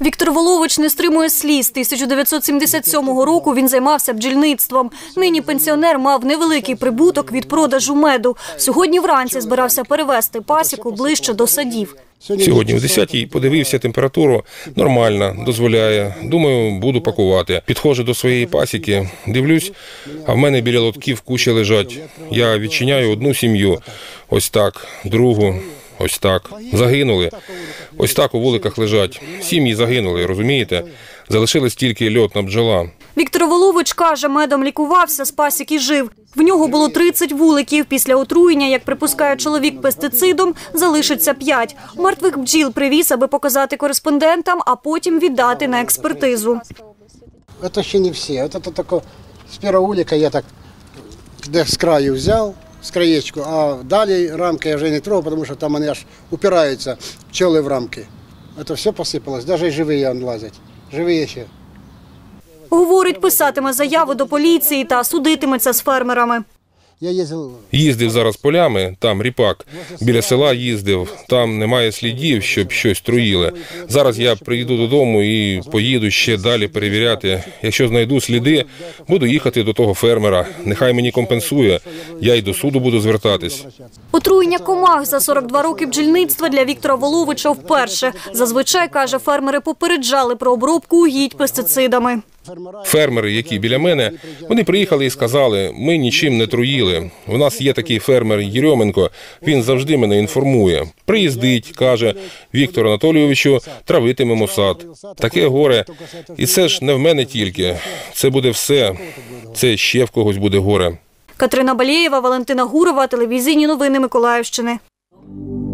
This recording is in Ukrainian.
Віктор Волович не стримує сліз. 1977 року він займався бджільництвом. Нині пенсіонер мав невеликий прибуток від продажу меду. Сьогодні вранці збирався перевезти пасіку ближче до садів. Сьогодні о 10-й подивився, температуру нормальна, дозволяє. Думаю, буду пакувати. Підходжу до своєї пасіки, дивлюсь, а в мене біля лотків куча лежать. Я відчиняю одну сім'ю, ось так, другу, ось так. Загинули. Ось так у вуликах лежать. Сім'ї загинули, розумієте? Залишилась тільки льотна бджола. Віктор Волович каже, медом лікувався, з пасіки жив. В нього було 30 вуликів. Після отруєння, як припускає чоловік пестицидом, залишиться 5. Мертвих бджіл привіз, аби показати кореспондентам, а потім віддати на експертизу. Це ще не всі. Це тільки з першого вулика я так з краю взяв, з краєчку, а далі рамки я вже не трогав, тому що там вони аж упираються, пчоли в рамки. Це все посипалось, навіть живі лазять, живі ще. Говорить, писатиме заяву до поліції та судитиметься з фермерами. Їздив зараз полями, там ріпак. Біля села їздив, там немає слідів, щоб щось труїли. Зараз я приїду додому і поїду ще далі перевіряти. Якщо знайду сліди, буду їхати до того фермера. Нехай мені компенсує, я й до суду буду звертатись. Отруєння комах за 42 роки бджільництва для Віктора Воловича вперше. Зазвичай, каже, фермери попереджали про обробку угідь пестицидами. Фермери, які біля мене, вони приїхали і сказали, ми нічим не труїли. У нас є такий фермер Єрьоменко, він завжди мене інформує. Приїздить, каже, Віктору Анатолійовичу, травитимемо сад. Таке горе. І це ж не в мене тільки. Це буде все. Це ще в когось буде горе. Катерина Балєєва, Валентина Гурова, телевізійні новини Миколаївщини.